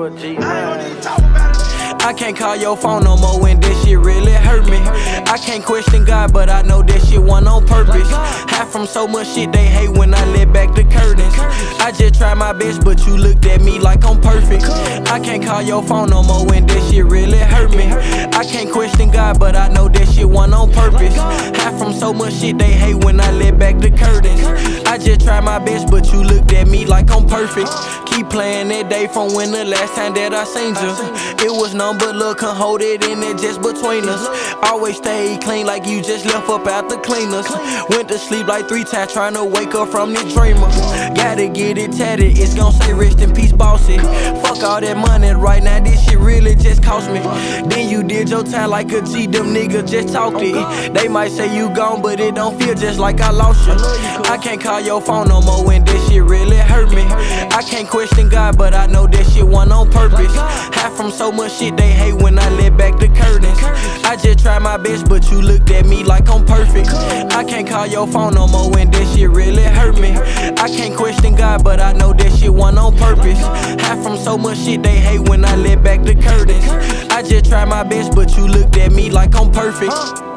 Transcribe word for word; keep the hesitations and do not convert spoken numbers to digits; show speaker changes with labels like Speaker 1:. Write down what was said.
Speaker 1: you a G, man.
Speaker 2: I can't call your phone no more when this shit really hurt me. I can't question God, but I know that shit wasn't on purpose. Hide from so much shit they hate when I let back the curtains. I just tried my best, but you looked at me like I'm perfect. I can't call your phone no more when this shit really hurt me. I can't question God, but I know that shit wasn't on purpose. Hide from so much shit they hate when I let back the curtains. I just tried my best, but you looked at me like I'm perfect. Keep playing that day from when the last time that I seen you. It was none but love, can't hold it in it just between us. Always stay clean like you just left up out the cleaners. Went to sleep like three times trying to wake up from this dreamer. Gotta get it tatted, it's gon' say rest in peace Bossy. Fuck all that money right now, this shit really just cost me. Then you did your time like a G, them niggas just talked it. They might say you gone, but it don't feel just like I lost you. I can't call your phone no more when this shit really hurt me. I can't question God, but I know that shit wasn't on purpose. Hide from so much shit they hate when I let back the curtains. I just tried my best, but you looked at me like I'm perfect. I can't call your phone no more when this shit really hurt me. I can't question God, but I know that shit wasn't on purpose. Hide from so much shit they hate when I let back the curtains. I just tried my best, but you looked at me like I'm perfect.